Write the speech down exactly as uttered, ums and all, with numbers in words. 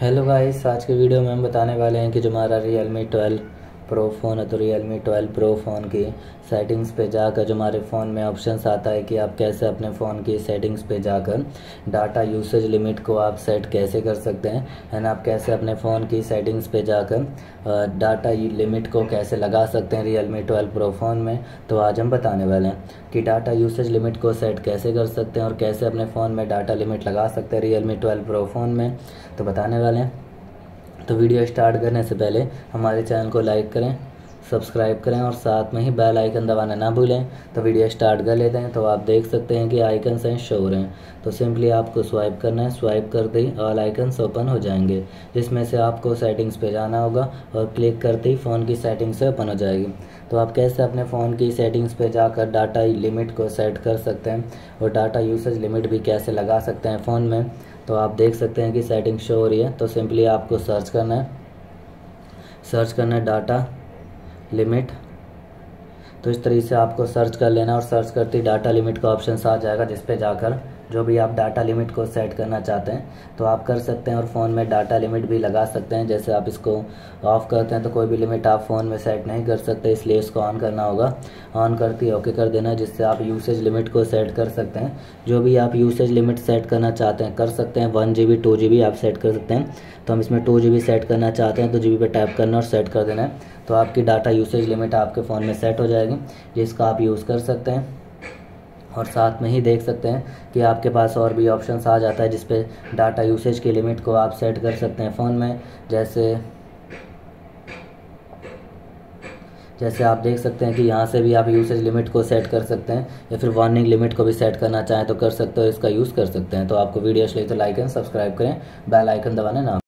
Hello guys, आज के video में हम बताने वाले हैं कि जो हमारा Realme ट्वेल्व प्रो फ़ोन है तो Realme ट्वेल्व प्रो फ़ोन की सेटिंग्स पे जाकर जो हमारे फ़ोन में ऑप्शंस आता है कि आप कैसे अपने फ़ोन की सेटिंग्स पे जाकर डाटा यूसेज लिमिट को आप सेट कैसे कर सकते हैं एंड आप कैसे अपने फ़ोन की सेटिंग्स पे जाकर डाटा लिमिट को कैसे लगा सकते हैं Realme ट्वेल्व प्रो फ़ोन में। तो आज हम बताने वाले हैं कि डाटा यूसेज लिमिट को सेट कैसे कर सकते हैं और कैसे अपने फ़ोन में डाटा लिमिट लगा सकते हैं Realme ट्वेल्व प्रो फ़ोन में, तो बताने वाले हैं। तो वीडियो स्टार्ट करने से पहले हमारे चैनल को लाइक करें, सब्सक्राइब करें और साथ में ही बेल आइकन दबाना ना भूलें। तो वीडियो स्टार्ट कर लेते हैं। तो आप देख सकते हैं कि आइकन्स हैं शो हो रहे हैं, तो सिंपली आपको स्वाइप करना है। स्वाइप करते ही ऑल आइकन्स ओपन हो जाएंगे, जिसमें से आपको सेटिंग्स पे जाना होगा और क्लिक करते ही फ़ोन की सेटिंग्स से ओपन हो जाएगी। तो आप कैसे अपने फ़ोन की सेटिंग्स पे जाकर डाटा लिमिट को सेट कर सकते हैं और डाटा यूसेज लिमिट भी कैसे लगा सकते हैं फ़ोन में, तो आप देख सकते हैं कि सेटिंग शो हो रही है। तो सिंपली आपको सर्च करना है, सर्च करना है डाटा लिमिट। तो इस तरीके से आपको सर्च कर लेना और सर्च करते ही डाटा लिमिट का ऑप्शन आ जाएगा, जिस पे जाकर जो भी आप डाटा लिमिट को सेट करना चाहते हैं तो आप कर सकते हैं और फ़ोन में डाटा लिमिट भी लगा सकते हैं। जैसे आप इसको ऑफ़ करते हैं तो कोई भी लिमिट आप फ़ोन में सेट नहीं कर सकते, इसलिए इसको ऑन करना होगा। ऑन करते ही ओके कर देना, जिससे आप यूसेज लिमिट को सेट कर सकते हैं। जो भी आप यूसेज लिमिट सेट करना चाहते हैं कर सकते हैं। One G B two G B आप सेट कर सकते हैं। तो हम इसमें टू जी बी सेट करना चाहते हैं तो जी बी पे टैप करना और सेट कर देना है। तो आपकी डाटा यूसेज लिमिट आपके फ़ोन में सेट हो जाएगी, जिसका आप यूज़ कर सकते हैं। और साथ में ही देख सकते हैं कि आपके पास और भी ऑप्शंस आ जाता है, जिस पे डाटा यूसेज की लिमिट को आप सेट कर सकते हैं फ़ोन में। जैसे जैसे आप देख सकते हैं कि यहाँ से भी आप यूसेज लिमिट को सेट कर सकते हैं, या फिर वार्निंग लिमिट को भी सेट करना चाहें तो कर सकते हो, इसका यूज़ कर सकते हैं। तो आपको वीडियो अच्छी लगी तो लाइक एंड सब्सक्राइब करें, बेल आइकन दबाना ना